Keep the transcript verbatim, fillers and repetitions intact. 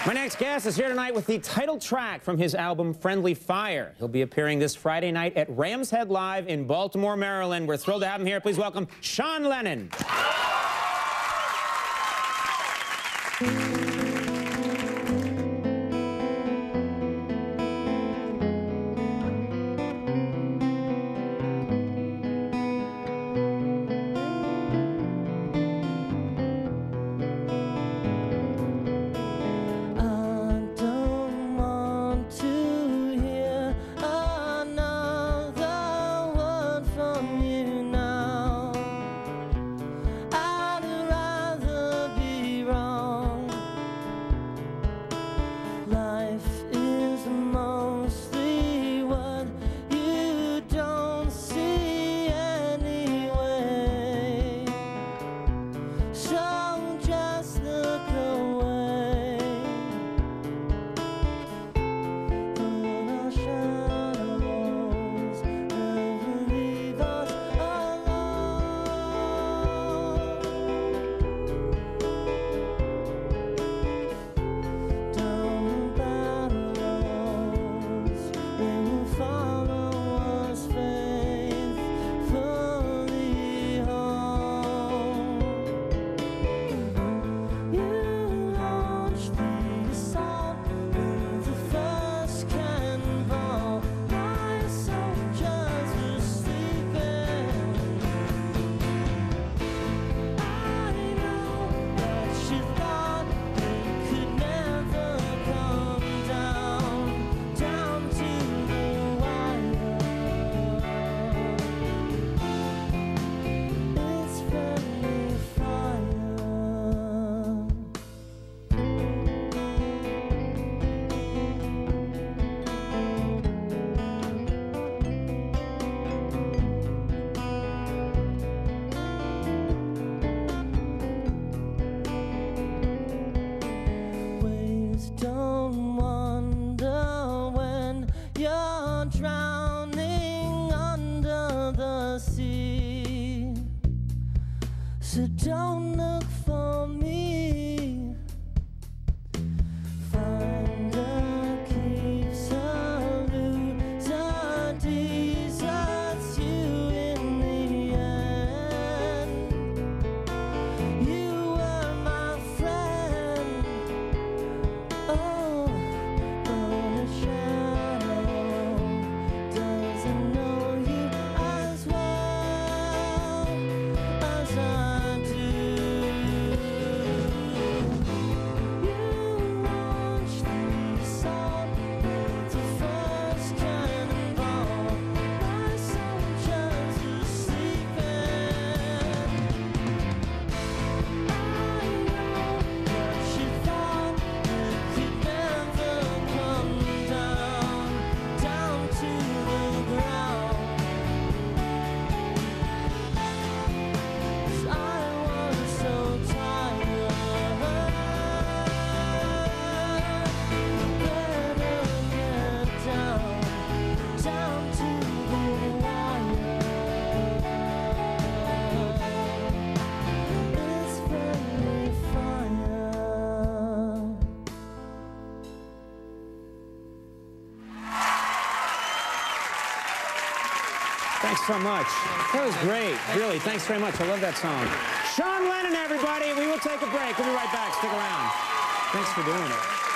My next guest is here tonight with the title track from his album, Friendly Fire. He'll be appearing this Friday night at Rams Head Live in Baltimore, Maryland. We're thrilled to have him here. Please welcome Sean Lennon. So don't look for me. Find a keeps a loser, deserts you in the end. You were my friend. Oh, but a shadow doesn't know you as well as I. Thanks so much. That was great. Really, thanks very much. I love that song. Sean Lennon, everybody. We will take a break. We'll be right back. Stick around. Thanks for doing it.